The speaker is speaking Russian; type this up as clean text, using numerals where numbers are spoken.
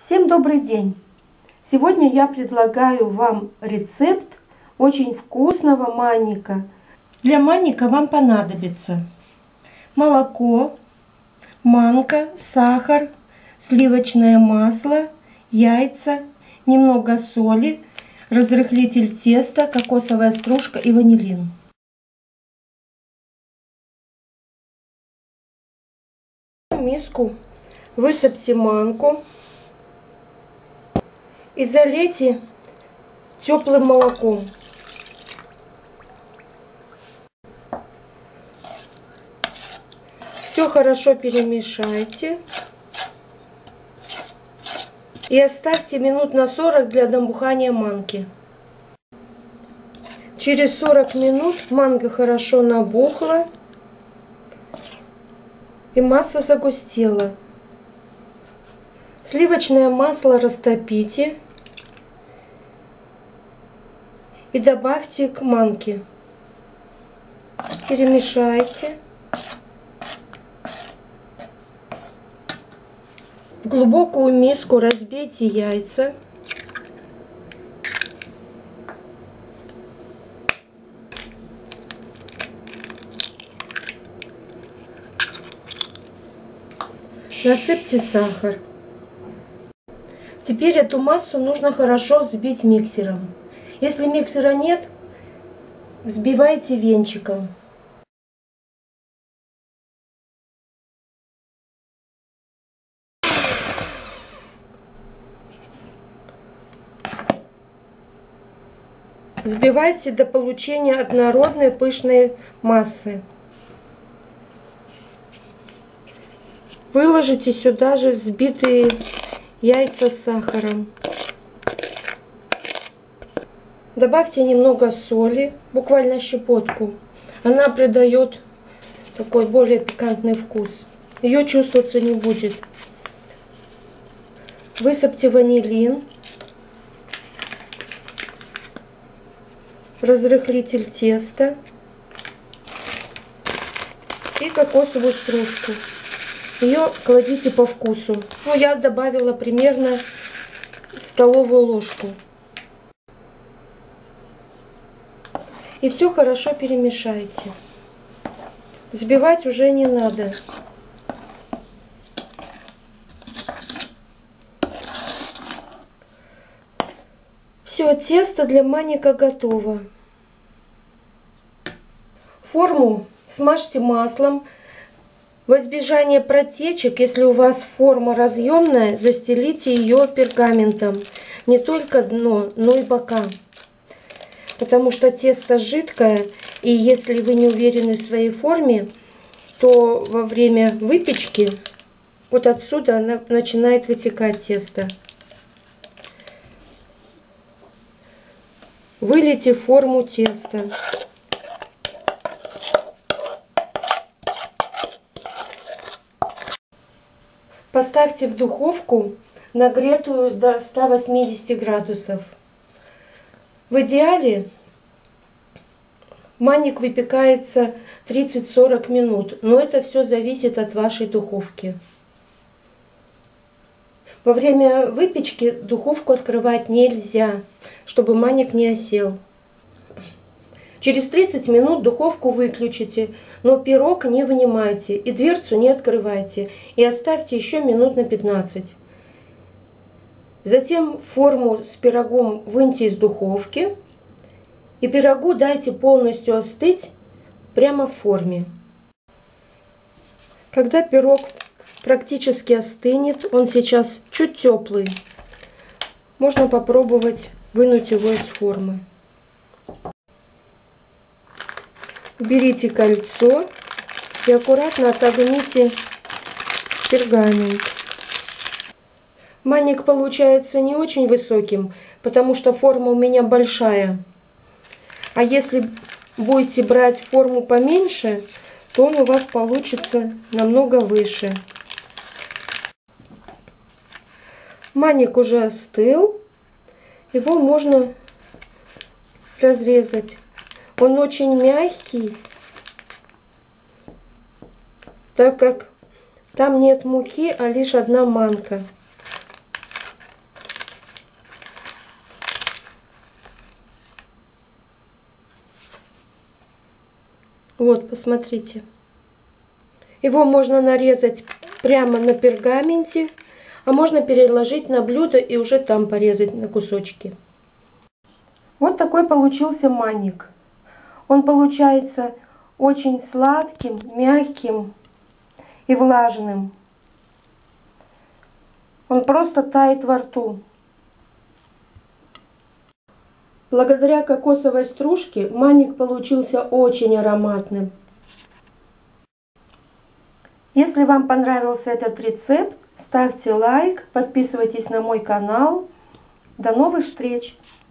Всем добрый день! Сегодня я предлагаю вам рецепт очень вкусного манника. Для манника вам понадобится молоко, манка, сахар, сливочное масло, яйца, немного соли, разрыхлитель теста, кокосовая стружка и ванилин. В миску высыпьте манку и залейте теплым молоком. Все хорошо перемешайте и оставьте минут на 40 для набухания манки. Через 40 минут манка хорошо набухла и масса загустела. Сливочное масло растопите и добавьте к манке. Перемешайте. В глубокую миску разбейте яйца. Насыпьте сахар. Теперь эту массу нужно хорошо взбить миксером. Если миксера нет, взбивайте венчиком. Взбивайте до получения однородной пышной массы. Выложите сюда же взбитые яйца с сахаром. Добавьте немного соли, буквально щепотку. Она придает такой более пикантный вкус. Ее чувствоваться не будет. Высыпьте ванилин, разрыхлитель теста и кокосовую стружку. Ее кладите по вкусу. Ну, я добавила примерно столовую ложку. И все хорошо перемешайте. Взбивать уже не надо. Все, тесто для манника готово. Форму смажьте маслом. Во избежание протечек, если у вас форма разъемная, застелите ее пергаментом. Не только дно, но и бока. Потому что тесто жидкое, и если вы не уверены в своей форме, то во время выпечки вот отсюда начинает вытекать тесто. Вылейте форму теста. Поставьте в духовку, нагретую до 180 градусов. В идеале манник выпекается 30-40 минут, но это все зависит от вашей духовки. Во время выпечки духовку открывать нельзя, чтобы манник не осел. Через 30 минут духовку выключите, но пирог не вынимайте и дверцу не открывайте. И оставьте еще минут на 15. Затем форму с пирогом выньте из духовки. И пирогу дайте полностью остыть прямо в форме. Когда пирог практически остынет, он сейчас чуть теплый, можно попробовать вынуть его из формы. Берите кольцо и аккуратно отогните пергамент. Манник получается не очень высоким, потому что форма у меня большая. А если будете брать форму поменьше, то он у вас получится намного выше. Манник уже остыл. Его можно разрезать. Он очень мягкий, так как там нет муки, а лишь одна манка. Вот, посмотрите. Его можно нарезать прямо на пергаменте, а можно переложить на блюдо и уже там порезать на кусочки. Вот такой получился маник. Он получается очень сладким, мягким и влажным. Он просто тает во рту. Благодаря кокосовой стружке маник получился очень ароматным. Если вам понравился этот рецепт, ставьте лайк, подписывайтесь на мой канал. До новых встреч!